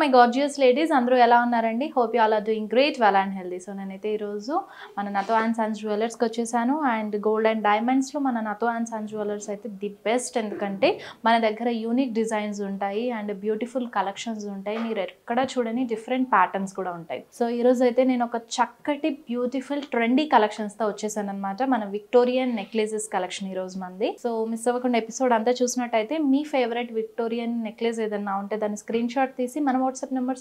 My gorgeous ladies, అందరూ ఎలా ఉన్నారండి? Hope you all are doing great, well and healthy. So నేనైతే ఈరోజు మన నతో అండ్ సన్స్ జ్యువెలర్స్కి వచ్చేసాను. అండ్ గోల్డ్ అండ్ డైమండ్స్లో మన నతో అండ్ సన్స్ జ్యువెలర్స్ అయితే ది బెస్ట్. ఎందుకంటే మన దగ్గర యూనిక్ డిజైన్స్ ఉంటాయి అండ్ బ్యూటిఫుల్ కలెక్షన్స్ ఉంటాయి. మీరు ఎక్కడ చూడని డిఫరెంట్ ప్యాటర్న్స్ కూడా ఉంటాయి. సో ఈరోజు అయితే నేను ఒక చక్కటి బ్యూటిఫుల్ ట్రెండీ కలెక్షన్స్తో వచ్చేసాను అనమాట. మన విక్టోరియన్ నెక్లెసెస్ కలెక్షన్ ఈరోజు మంది. సో మిస్ అవ్వకుండా ఎపిసోడ్ అంతా చూసినట్టయితే మీ ఫేవరెట్ విక్టోరియన్ నెక్లెస్ ఏదన్నా ఉంటే దాన్ని స్క్రీన్ షాట్ తీసి మన వాట్సాప్ నెంబర్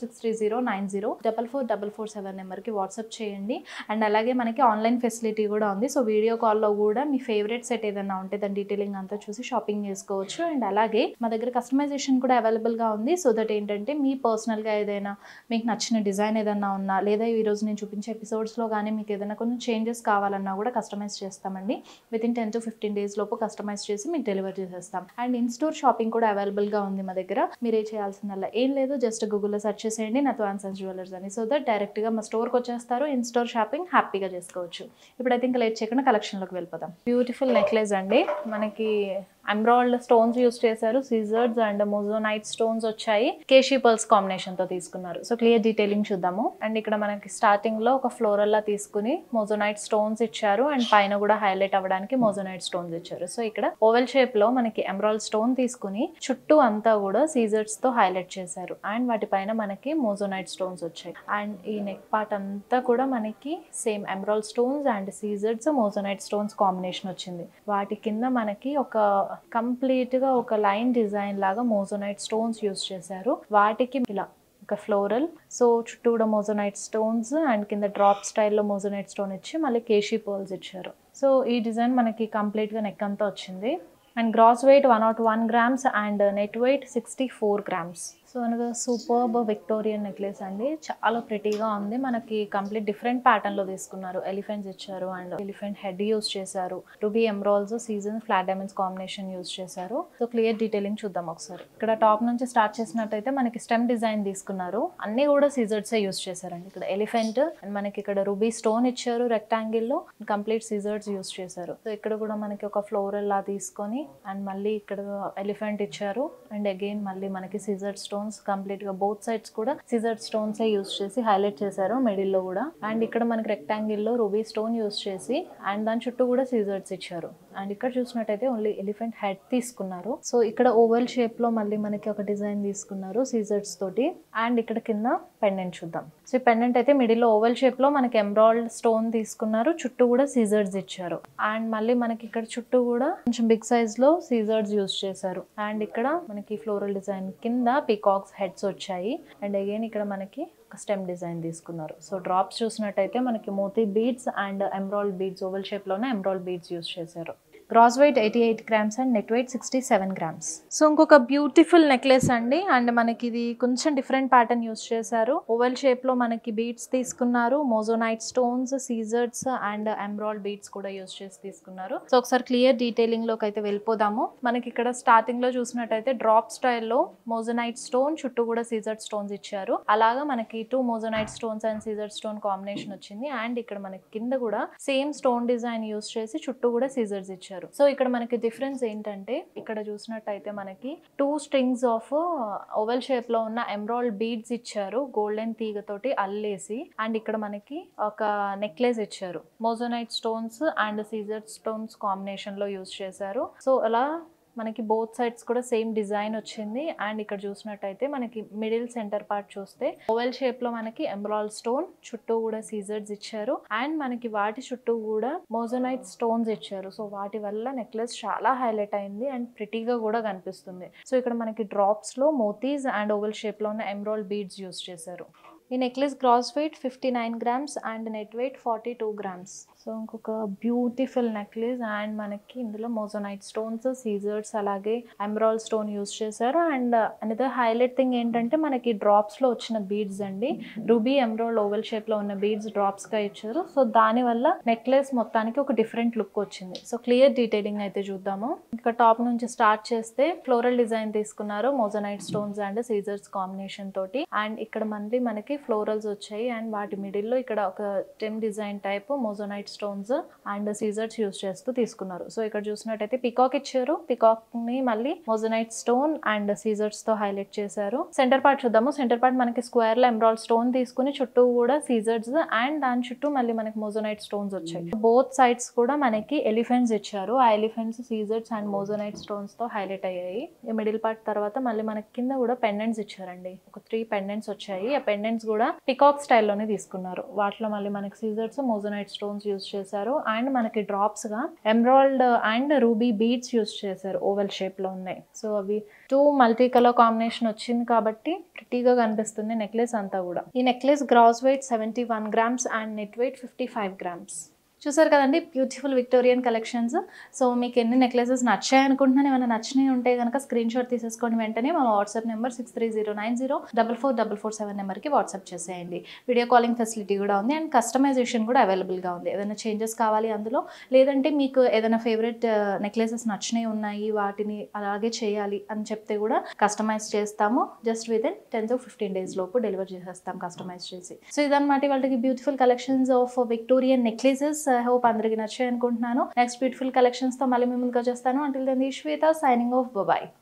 6309044447 నెంబర్కి వాట్సాప్ చేయండి. అండ్ అలాగే మనకి ఆన్లైన్ ఫెసిలిటీ కూడా ఉంది. సో వీడియో కాల్లో కూడా మీ ఫేవరెట్ సెట్ ఏదైనా ఉంటే దాని డీటెయిలింగ్ అంతా చూసి షాపింగ్ చేసుకోవచ్చు. అండ్ అలాగే మా దగ్గర కస్టమైజేషన్ కూడా అవైలబుల్గా ఉంది. సో దట్ ఏంటంటే మీ పర్సనల్గా ఏదైనా మీకు నచ్చిన డిజైన్ ఏదైనా ఉన్నా, లేదా ఈరోజు నేను చూపించే ఎపిసోడ్స్లో కానీ మీకు ఏదైనా కొంచెం చేంజెస్ కావాలన్నా కూడా కస్టమైజ్ చేస్తామండి. వితిన్ 10 to 15 days లోపు కస్టమైజ్ చేసి మీకు డెలివర్ చేసేస్తాం. అండ్ ఇన్ స్టోర్ షాపింగ్ కూడా అవైలబుల్గా ఉంది మా దగ్గర. మీరే చేయాల్సిందల్లా ఏం లేదు, జస్ట్ గూగుల్లో సెర్చ్ చేసేయండి నతో అండ్ సన్స్ జ్యువెలర్స్ అని. సో దట్ డైరెక్ట్గా మా స్టోర్కి వచ్చేస్తారు. ఇన్ స్టోర్ షాపింగ్ హ్యాపీగా చేసుకోవచ్చు. ఇప్పుడైతే ఇంకా లేట్ చేయకుండా కలెక్షన్లోకి వెళ్ళిపోదాం. బ్యూటిఫుల్ నెక్లెస్ అండి, మనకి ఎమరాల్డ్ స్టోన్స్ యూస్ చేశారు, సీజర్స్ అండ్ మోజోనైట్ స్టోన్స్ వచ్చాయి. కేషీ పర్ల్స్ కాంబినేషన్ తో తీసుకున్నారు. సో క్లియర్ డీటెయిలింగ్ చూద్దాము. అండ్ ఇక్కడ మనకి స్టార్టింగ్ లో ఒక ఫ్లోరల్ లా తీసుకుని మోజోనైట్ స్టోన్స్ ఇచ్చారు అండ్ పైన కూడా హైలైట్ అవ్వడానికి మోజోనైట్ స్టోన్స్ ఇచ్చారు. సో ఇక్కడ ఓవెల్ షేప్ లో మనకి ఎమరాల్డ్ స్టోన్ తీసుకుని చుట్టూ అంతా కూడా సీజర్స్ తో హైలైట్ చేశారు అండ్ వాటిపైన మనకి మోజోనైట్ స్టోన్స్ వచ్చాయి. అండ్ ఈ నెక్ పార్ట్ అంతా కూడా మనకి సేమ్ ఎమరాల్డ్ స్టోన్స్ అండ్ సీజర్స్ మోజోనైట్ స్టోన్స్ కాంబినేషన్ వచ్చింది. వాటి కింద మనకి ఒక కంప్లీట్ గా ఒక లైన్ డిజైన్ లాగా మోజోనైట్ స్టోన్స్ యూస్ చేశారు. వాటికి ఇలా ఒక ఫ్లోరల్, సో చుట్టూ కూడా మోజోనైట్ స్టోన్స్ అండ్ కింద డ్రాప్ స్టైల్లో మోజోనైట్ స్టోన్ ఇచ్చి మళ్ళీ కేషీ పర్ల్స్ ఇచ్చారు. సో ఈ డిజైన్ మనకి కంప్లీట్ గా నెక్ అంతా వచ్చింది. And gross weight 101 grams and net weight 64 grams. So అనగా సూపర్బ్ విక్టోరియన్ నెక్లెస్ అండి, చాలా ప్రిటీగా ఉంది. మనకి కంప్లీట్ డిఫరెంట్ ప్యాటర్న్ లో తీసుకున్నారు. ఎలిఫెంట్స్ ఇచ్చారు అండ్ ఎలిఫెంట్ హెడ్ యూస్ చేశారు. రూబీ ఎమరాల్డ్స్ సీజన్ ఫ్లాట్ డైమండ్స్ కాంబినేషన్ యూస్ చేశారు. సో క్లియర్ డీటెయిలింగ్ చూద్దాం ఒకసారి. ఇక్కడ టాప్ నుంచి స్టార్ట్ చేసినట్టయితే మనకి స్టెమ్ డిజైన్ తీసుకున్నారు. అన్ని కూడా సీజర్స్ యూస్ చేశారండి. ఇక్కడ ఎలిఫెంట్ అండ్ మనకి ఇక్కడ రూబీ స్టోన్ ఇచ్చారు రెక్టాంగిల్ లో, కంప్లీట్ సీజర్స్ యూస్ చేశారు. సో ఇక్కడ కూడా మనకి ఒక ఫ్లోరల్ లా తీసుకొని అండ్ మళ్ళీ ఇక్కడ ఎలిఫెంట్ ఇచ్చారు అండ్ అగైన్ మళ్ళీ మనకి సీజర్ స్టోన్స్ కంప్లీట్ గా బోత్ సైడ్స్ కూడా సీజర్ స్టోన్స్ యూస్ చేసి హైలైట్ చేశారు మిడిల్ లో కూడా. అండ్ ఇక్కడ మనకి రెక్టాంగిల్ లో రూబీ స్టోన్ యూస్ చేసి అండ్ దాని చుట్టూ కూడా సీజర్స్ ఇచ్చారు. అండ్ ఇక్కడ చూసినట్టయితే ఓన్లీ ఎలిఫెంట్ హెడ్ తీసుకున్నారు. సో ఇక్కడ ఓవెల్ షేప్ లో మళ్ళీ మనకి ఒక డిజైన్ తీసుకున్నారు సీజర్స్ తోటి. అండ్ ఇక్కడ కింద పెండెంట్ చూద్దాం. సో ఈ పెండెంట్ అయితే మిడిల్ లో ఓవెల్ షేప్ లో మనకి ఎమరాల్డ్ స్టోన్ తీసుకున్నారు, చుట్టూ కూడా సీజర్స్ ఇచ్చారు. అండ్ మళ్ళీ మనకి ఇక్కడ చుట్టూ కూడా కొంచెం బిగ్ సైజ్ లో సీజర్స్ యూస్ చేశారు. అండ్ ఇక్కడ మనకి ఫ్లోరల్ డిజైన్ కింద పీకాక్స్ హెడ్స్ వచ్చాయి. అండ్ అగైన్ ఇక్కడ మనకి ఒక స్టెమ్ డిజైన్ తీసుకున్నారు. సో డ్రాప్స్ చూసినట్టయితే మనకి మోతీ beads and emerald beads oval shape లోనే ఎమరాల్డ్ బీడ్స్ యూస్ చేశారు. Gross weight 88 grams and net weight 67 grams. So ఇంకొక బ్యూటిఫుల్ నెక్లెస్ అండి, అండ్ మనకి ఇది కొంచెం డిఫరెంట్ ప్యాటర్న్ యూస్ చేశారు. ఓవెల్ షేప్ లో మనకి బీడ్స్ తీసుకున్నారు, మోజోనైట్ స్టోన్స్, సీజర్స్ అండ్ ఎమరాల్డ్ బీడ్స్ కూడా యూస్ చేసి తీసుకున్నారు. సో ఒకసారి క్లియర్ డీటెయిలింగ్ లోకి అయితే వెళ్ళిపోదాము. మనకి ఇక్కడ స్టార్టింగ్ లో చూసినట్టయితే డ్రాప్ స్టైల్లో మోజోనైట్ స్టోన్ చుట్టూ కూడా సీజర్ స్టోన్స్ ఇచ్చారు. అలాగా మనకి 2 moissanite stones and CZ stone combination వచ్చింది. అండ్ ఇక్కడ మనకి కింద కూడా సేమ్ స్టోన్ డిజైన్ యూస్ చేసి చుట్టూ కూడా సీజర్స్ ఇచ్చారు. సో ఇక్కడ మనకి డిఫరెన్స్ ఏంటంటే ఇక్కడ చూసినట్టయితే మనకి 2 strings ఆఫ్ ఓవెల్ షేప్ లో ఉన్న ఎమరాల్డ్ బీడ్స్ ఇచ్చారు గోల్డెన్ తీగతోటి అల్లేసి. అండ్ ఇక్కడ మనకి ఒక నెక్లెస్ ఇచ్చారు, moissanite stones and CZ stones combination లో యూస్ చేశారు. సో అలా మనకి బోత్ సైడ్స్ కూడా సేమ్ డిజైన్ వచ్చింది. అండ్ ఇక్కడ చూసినట్టయితే మనకి మిడిల్ సెంటర్ పార్ట్ చూస్తే ఓవెల్ షేప్ లో మనకి ఎమరాల్డ్ స్టోన్ చుట్టూ కూడా సీజర్స్ ఇచ్చారు అండ్ మనకి వాటి చుట్టూ కూడా మోజోనైట్ స్టోన్స్ ఇచ్చారు. సో వాటి వల్ల నెక్లెస్ చాలా హైలైట్ అయింది అండ్ ప్రిటీగా కూడా కనిపిస్తుంది. సో ఇక్కడ మనకి డ్రాప్స్ లో మోతీస్ అండ్ ఓవెల్ షేప్ లో ఉన్న ఎమరాల్డ్ బీడ్స్ యూస్ చేశారు. ఈ necklace gross weight 59 grams and net weight 42 grams. So ఇంకొక బ్యూటిఫుల్ నెక్లెస్ అండ్ మనకి ఇందులో మోజోనైట్ స్టోన్స్, సీజర్స్ అలాగే ఎమరాల్డ్ స్టోన్ యూస్ చేశారు. అండ్ అనదర్ హైలైట్ థింగ్ ఏంటంటే మనకి డ్రాప్స్ లో వచ్చిన బీడ్స్ అండి, రూబీ ఎమరాల్డ్ ఓవెల్ షేప్ లో ఉన్న బీడ్స్ డ్రాప్స్ గా ఇచ్చారు. సో దాని వల్ల నెక్లెస్ మొత్తానికి ఒక డిఫరెంట్ లుక్ వచ్చింది. సో క్లియర్ డీటెయిలింగ్ అయితే చూద్దాము. ఇంకా టాప్ నుంచి స్టార్ట్ చేస్తే ఫ్లోరల్ డిజైన్ తీసుకున్నారు మోజోనైట్ స్టోన్స్ అండ్ సీజర్స్ కాంబినేషన్ తోటి. అండ్ ఇక్కడ మళ్ళీ మనకి ఫ్లోరల్స్ వచ్చాయి అండ్ వాటి మిడిల్ లో ఇక్కడ ఒక stem design type moissanite stones and సీజర్స్ యూస్ చేస్తూ తీసుకున్నారు. సో ఇక్కడ చూసినట్టయితే పికాక్ ఇచ్చారు, పికాక్ ని మళ్ళీ మోజనైట్ స్టోన్ అండ్ సీజర్స్ తో హైలైట్ చేశారు. సెంటర్ పార్ట్ చూద్దాము. సెంటర్ పార్ట్ మనకి స్క్వేర్ లో ఎమరాల్డ్ స్టోన్ తీసుకుని చుట్టూ కూడా సీజర్స్ అండ్ దాని చుట్టూ మళ్ళీ మనకి మోజనైట్ స్టోన్స్ వచ్చాయి. బోత్ సైడ్స్ కూడా మనకి ఎలిఫెంట్స్ ఇచ్చారు. ఆ ఎలిఫెంట్స్ సీజర్స్ అండ్ మోజనైట్ స్టోన్స్ తో హైలైట్ అయ్యాయి. మిడిల్ పార్ట్ తర్వాత మళ్ళీ మనకి కింద కూడా పెండెంట్స్ ఇచ్చారండి. ఒక 3 పెండెంట్స్ వచ్చాయి. ఆ పెండెంట్స్ కూడా పికాక్ స్టైల్లోనే తీసుకున్నారు. వాటిలో మళ్ళీ మనకి సీజర్స్ మోజనైట్ స్టోన్స్ యూస్ చేశారు అండ్ మనకి డ్రాప్స్ గా emerald and ruby beads use చేశారు. ఓవెల్ షేప్ లో ఉన్నాయి. సో అవి 2 మల్టీ కలర్ కాంబినేషన్ వచ్చింది కాబట్టి ప్రిటీగా కనిపిస్తుంది నెక్లెస్ అంతా కూడా. ఈ necklace gross weight 71 grams and net weight 55 grams. చూసారు కదండి బ్యూటిఫుల్ విక్టోరియన్ కలెక్షన్స్. సో మీకు ఎన్ని నెక్లెసెస్ నచ్చాయి అనుకుంటున్నాను. ఏమైనా నచ్చినాయి ఉంటే కనుక స్క్రీన్ షాట్ తీసేసుకొని వెంటనే మా వాట్సాప్ నెంబర్ 6309044447 నెంబర్కి వాట్సాప్ చేసేయండి. వీడియో కాలింగ్ ఫెసిలిటీ కూడా ఉంది అండ్ కస్టమైజేషన్ కూడా అవైలబుల్గా ఉంది. ఏదైనా చేంజెస్ కావాలి అందులో, లేదంటే మీకు ఏదైనా ఫేవరెట్ నెక్లెసెస్ నచ్చినవి ఉన్నాయి వాటిని అలాగే చేయాలి అని చెప్తే కూడా కస్టమైజ్ చేస్తాము. జస్ట్ వితిన్ 10 to 15 days లోపు డెలివర్ చేసేస్తాం కస్టమైజ్ చేసి. సో ఇదన్నమాట వాళ్ళకి beautiful collections of Victorian necklaces. I hope అందరికీ నచ్చాయి అనుకుంటున్నాను. నెక్స్ట్ బ్యూటిఫుల్ కలెక్షన్స్ తో మళ్ళీ మీ ముందుకు వచ్చేస్తాను. Until then Shweta signing off. Bye.